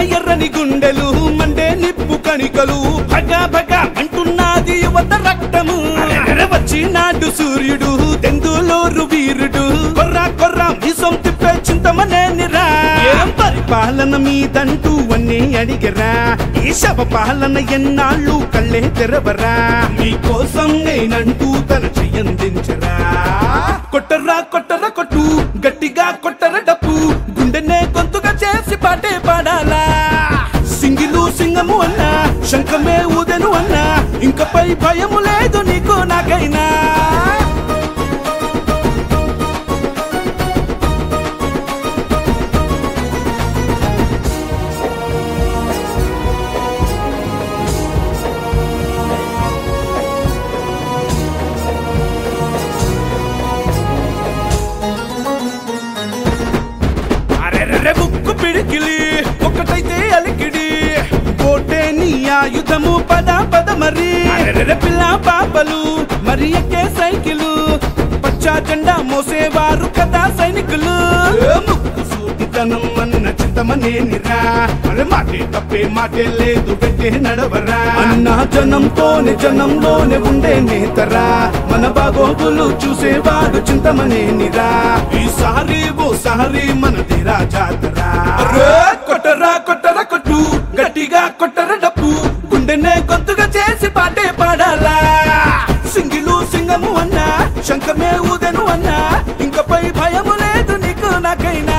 ఎర్రని గుండెలు మండే నిప్పు కణికలు భగా భగా అంటున్నది యువత రక్తము వచ్చినాడు సూర్యుడు తెందులూరు వీరుడు కొర్రా కొర్రా మీసం తిప్పే చింతమనేనిరా పరిపాలన మీదంటూ అన్నీ అడిగరా ఈ శవ పాలన ఎన్నాళ్ళు కళ్ళే తెరవరా మీకోసం నేనంటూ తన చెయ్యందించరా కొట్టరా కొట్టరా కొట్టు గట్టిగా కొట్టర డప్పు గుండెనే గొంతుగా చేసి పాటే పాడాలా సింగిలు సింగము అన్నా శంఖమే ఊదెను అన్నా ఇంకపై భయము లేదు నీకు నాకైనా బుక్కు పిడికిలి ఒక్కటైతే అలికిడి కోటే నీ ఆయుధము పద పద మరి పిల్ల పాపలు మరి ఎక్కే సైకిలు పచ్చా జెండా మోసేవారు కదా సైనికులు ముక్కు సూటితనం అన్న చింతమనేనిరా మరి మాటే తప్పే మాటే లేదు పెట్టే నడవరా అన్న జనంలోనే ఉండే నేతరా మన బాగోగులు చూసేవాడు చింతమనేనిరా ఈసారి ఓసారి మనదిరా జాతరా కొట్టరా కొట్టరా కొట్టు గట్టిగా కొట్టర డప్పు గుండెనే గొంతుగా చేసి పాటే పాడాలా సింగిలు సింగము అన్నా శంఖమే ఊదెను అన్నా ఇంకపై భయము లేదు నీకు నాకైనా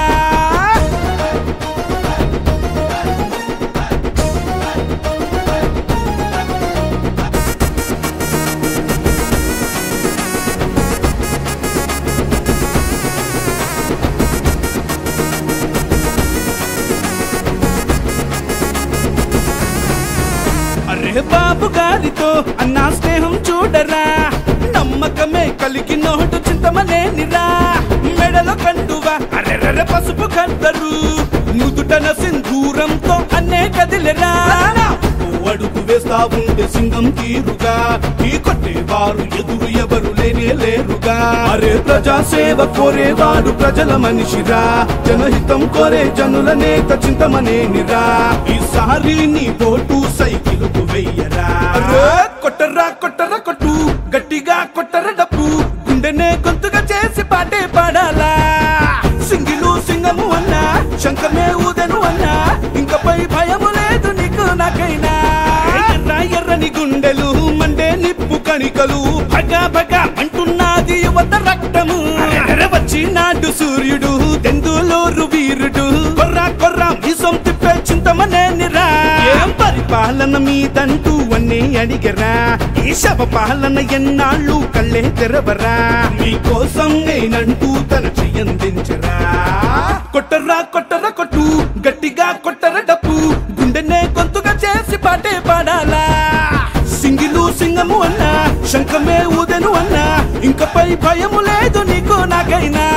బాబు గారితో అన్నా స్నేహం చూడరా నమ్మకమే కలిగి నోటు చింతమనేనిరా మెడలో కండువా అరెర్ర పసుపు కద్దరు నుదుటన సింధూరంతో అన్నే కదిలెరా అడుగు వేస్తా ఉండే సింగం తీరుగా ఈ కొట్టేవారు ఎదురు ఎవరు లేనే లేరుగా అరే ప్రజాసేవ కోరేవాడు ప్రజల మనిషిరా జనహితం కోరే జనుల నేత చింతమనేనిరా ఈసారి నీ ఓటు సైకిలుకు వెయ్యరా కొట్టరా కొట్టరా కొట్టు గట్టిగా కొట్టర డప్పు గుండెనే గొంతుగా చేసి పాటే పాడాలా సింగిలు సింగము అన్నా శంఖమే ఊదెను అన్నా ఇంకపై భయము లేదు నీకు నాకైనా ఎర్రని గుండెలు మండే నిప్పు కణికలు భగా భగా అంటున్నది యువత రక్తము వచ్చినాడు సూర్యుడు తెందులూరు వీరుడు కొర్రా కొర్రా మీసం తిప్పే చింతమనేనిరా పరిపాలన మీదంటూ అన్నీ అడిగరా ఈ శవ పాలన ఎన్నాళ్ళు కళ్ళే తెరవరా మీకోసం నేనంటూ తన చెయ్యందించరా కొట్టరా కొట్టరా కొట్టు గట్టిగా కొట్టర డప్పు గుండెనే గొంతుగా చేసి పాటే పాడాలా సింగిలు సింగము అన్నా శంఖమే ఊదెను అన్నా ఇంకపై భయము లేదు నీకు నాకైనా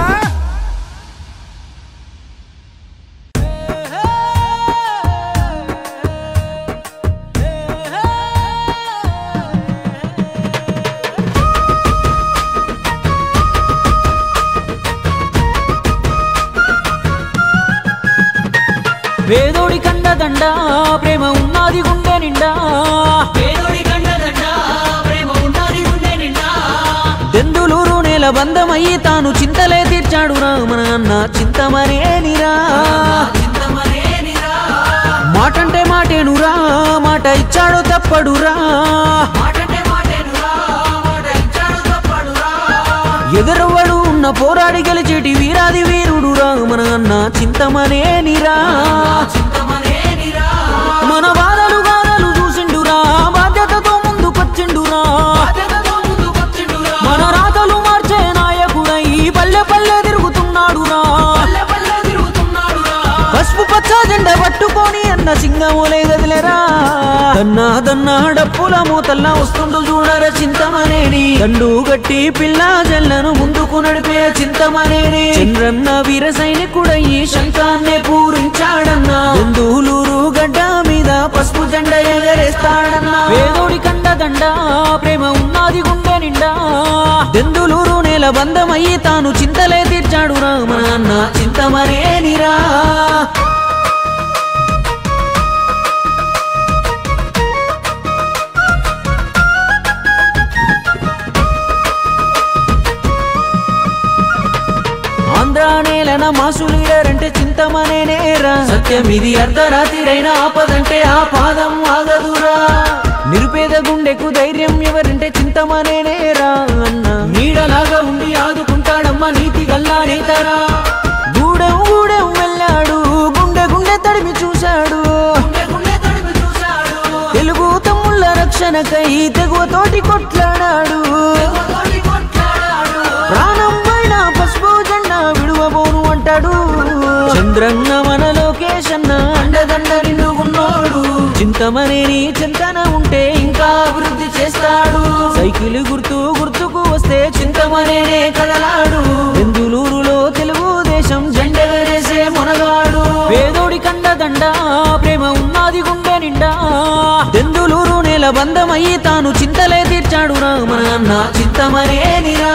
పేదోడి కండదండ ప్రేమ ఉన్నది గుండె నిండా దెందులూరు నేల బంధమయ్యి తాను చింతలే తీర్చాడు మన అన్న చింతమనేనిరా మాటంటే మాటేనురా మాట ఇచ్చాడు తప్పడురా ఎదురవ్వడు ఉన్న పోరాడి గెలిచేటి వీరాది వీరుడురా మన అన్న చింతమనేనిరా మన బాధలు గాథలు చూసిండురా బాధ్యతతో ముందుకొచ్చిండురా మన రాతలు మార్చే నాయకుడై పల్లె పల్లె తిరుగుతున్నాడురా పసుపు పచ్చ జెండా పట్టుకొని అన్న సింగమోలే గదిలేరా దన్నా దన్నా డప్పుల మూతల్లా వస్తుండు చూడర చింతమనేని దండు గట్టి పిల్ల జల్లను ముందుకు నడిపే చింతమనేని చంద్రన్న వీర సైనికుడయ్యి శంఖాన్నే పూరించాడన్నా దెందులూరు గడ్డ మీద పసుపు జెండా ఎగరేస్తాడన్నా పేదోడి కండదండ ప్రేమ ఉన్నది గుండె నిండా దెందులూరు నేల బంధమయ్యి తాను చింతలే తీర్చాడురా మన అన్న చింతమనేనిరా పల్లెన మాసు లీడరంటే చింతమనేనేరా సత్యమిది అర్ధరాత్రిరైనా ఆపదంటే ఆ పాదం ఆగదురా నిరుపేద గుండెకు ధైర్యం ఎవరంటే చింతమనేనేరా అన్న నీడలాగా ఉండి ఆదుకుంటాడమ్మ నీతి గల్లా నేతరా గూడెం గూడెం వెళ్ళాడు గుండె గుండె తడిమి చూశాడు తెలుగు తమ్ముళ్ళ రక్షణకై తెగువతోటి కొట్లాడాడు ప్రాణం పైన పసుపు జెండా విడువబోను అంటాడు చంద్రన్న మన లోకేశన్న అండదండ నిండుకున్నాడు చింతమనేని చింతన ఉంటే ఇంకా అభివృద్ధి చేస్తాడు సైకిల్ గుర్తుకు వస్తే చింతమనేనే కదలాడు బెందులూరులో తెలుగుదేశం జెండెగరేసే మునగాడు పేదోడి కండదండ ప్రేమ ఉన్నది గుండె నిండా బెందులూరు నేల బంధమయ్యి తాను చింతలే తీర్చాడు రా మన అన్న చింతమనేనిరా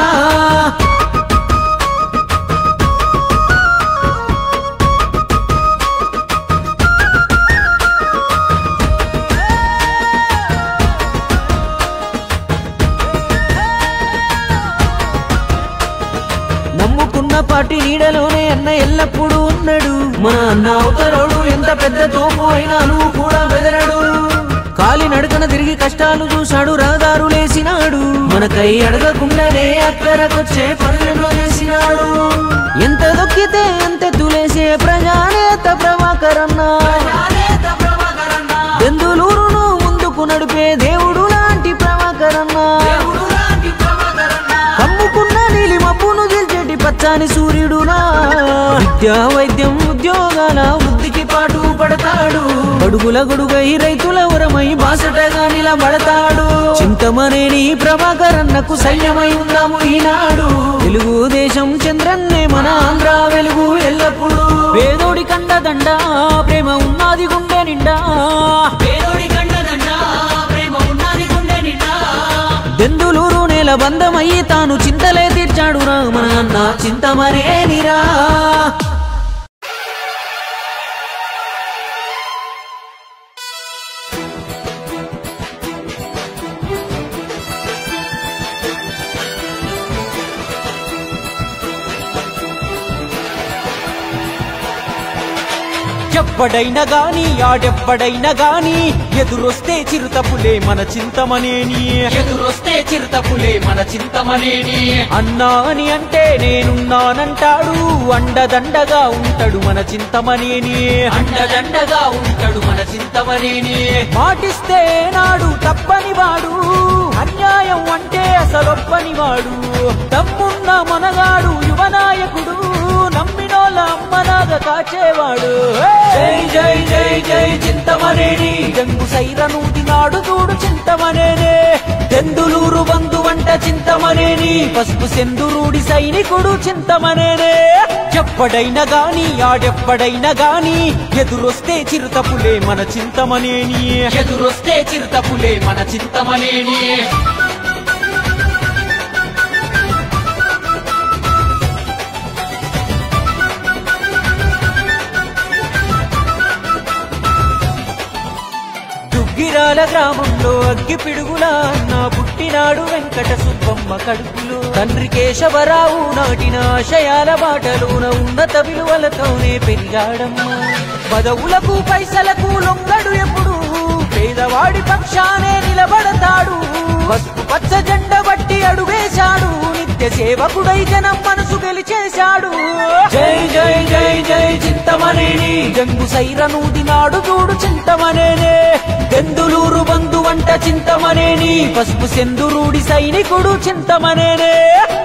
నమ్ముకున్న పార్టీ నీడలోనే అన్న ఎల్లప్పుడూ ఉన్నాడు మన అన్న అవతరోడు ఎంత పెద్ద తోపు అయినా నువ్వు కూడా బెదరడు కాలి నడకన తిరిగి కష్టాలు చూశాడు రహదారులేసినాడు మనకై అడగకుండానే అక్కరకొచ్చే పనులను చేసినాడు ఎంత దొక్కితే అంత తులేసే ప్రజానేత ప్రభాకరన్న బెందులూరును ముందుకు నడిపే దేవుడు లాంటి ప్రభాకరన్న కమ్ముకున్న నీలి మబ్బును దిల్చేటి పచ్చని సూర్యుడునా విద్యా వైద్యం ఉద్యోగాల వృద్ధికి పాటు పడతాడు అడుగుల గొడుగై రైతుల ఉరమై బాసటగా నిలబడతాడు చింతమనేని ప్రభాకరన్నకు సైన్యమై ఉందాము ఈనాడు తెలుగుదేశం చంద్రన్నే మన ఆంధ్ర వెలుగు ఎల్లప్పుడు పేదోడి కండదండ ప్రేమ ఉన్నది గుండె నిండా పేదోడి కండదండ ప్రేమ ఉన్నది గుండె నిండా బెందులూరు నేల బంధమయ్యి తాను చింతలే తీర్చాడు రా మన అన్న చింతమనేనిరా ఎవ్వడైనా గాని ఆడెవ్వడైనా గాని ఎదురొస్తే చిరుతపులే మన చింతమనేని ఎదురొస్తే చిరుతపులే మన చింతమనేని అన్నా అని అంటే నేనున్నానంటాడు అండదండగా ఉంటాడు మన చింతమనేని అండదండగా ఉంటాడు మన చింతమనేని మాటిస్తే నాడు తప్పని వాడు అన్యాయం అంటే అసలొప్పని వాడు తమ్మున్న మనగాడు యువనాయకుడు నమ్మినోళ్ళ అమ్మనాగా కాచేవాడు జై జై జై జై చింతమనేని జంగు సైరనూది నాడు చూడు చింతమనేనే బెందులూరు బంధు వంట చింతమనేని పసుపు సెందురూడి సైనికుడు చింతమనేనే ఎవ్వడైనా గాని ఆడెవ్వడైనా గాని ఎదురొస్తే చిరుతపులే మన చింతమనేని ఎదురొస్తే చిరుతపులే మన చింతమనేని గిరాల గ్రామంలో అగ్గి పిడుగులా అన్న పుట్టినాడు వెంకట సుబ్బమ్మ కడుపులో తండ్రి కేశవరావు నాటిన ఆశయాల బాటలోన ఉన్నత విలువలతోనే పెరిగాడమ్మా పదవులకు పైసలకు లొంగడు ఎప్పుడు పేదవాడి పక్షానే నిలబడతాడు పసుపు పచ్చ జెండ బట్టి అడుగేశాడు నిత్య సేవకుడై జనం మనసు గెలిచేశాడు జై జై జై జై చింతమనేని జంగు సైరనూది నాడు చూడు చింతమనేనే బెందులూరు బంధు వంట చింతమనేని పసుపు సెందురూడి సైనికుడు చింతమనేనే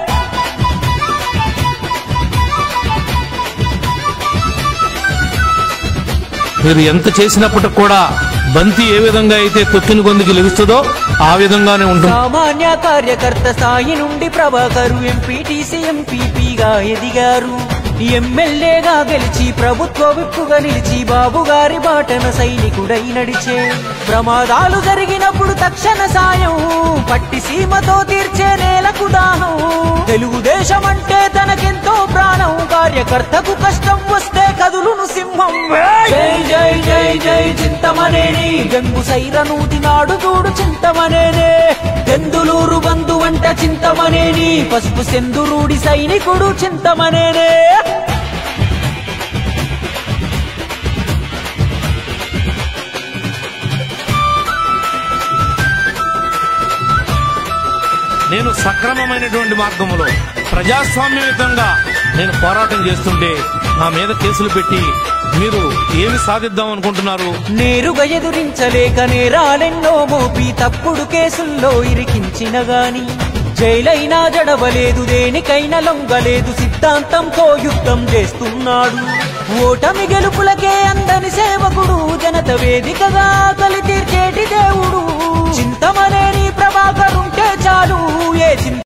మీరు ఎంత చేసినప్పటికి కూడా బంతి ఏ విధంగా అయితే తొక్కిన గొంతుకి లెగుస్తుందో ఆ విధంగానే ఉంటుంది. సామాన్య కార్యకర్త స్థాయి నుండి ప్రభాకరు ఎంపీటీసీ ఎంపీపీగా ఎదిగారు. ఎమ్మెల్యేగా గెలిచి ప్రభుత్వ విప్పుగా నిలిచి బాబు గారి బాటన సైనికుడై నడిచే. ప్రమాదాలు జరిగినప్పుడు తక్షణ సాయం పట్టి సీమతో తీర్చే నేలకు దాహం. తెలుగుదేశం అంటే తనకెంతో ప్రాణం. కార్యకర్తకు కష్టం వస్తే కదులును సింహం. జై జై జై జై చింతమనేని గంగు సైరనూతి నాడు చూడు చింతమనేనే. బెందులూరు బంధు వంట చింతమనేని పసుపు సెందురూడి సైనికుడు చింతమనేనే. నేను సక్రమమైనటువంటి మార్గంలో ప్రజాస్వామ్యయుతంగా నేను పోరాటం చేస్తుంటే నా మీద కేసులు పెట్టి మీరు ఏమి సాధిద్దాం అనుకుంటున్నారు? నేరుగా ఎదురించలేక నేరాలెన్నో మోపి తప్పుడు కేసుల్లో ఇరికించిన గాని జైలైనా జడవలేదు, దేనికైనా లొంగలేదు, సిద్ధాంతంతో యుద్ధం చేస్తున్నాడు. ఓటమి గెలుపులకే అందని సేవకుడు, జనత వేదికగా ఆకలి తీర్చేటి దేవుడు.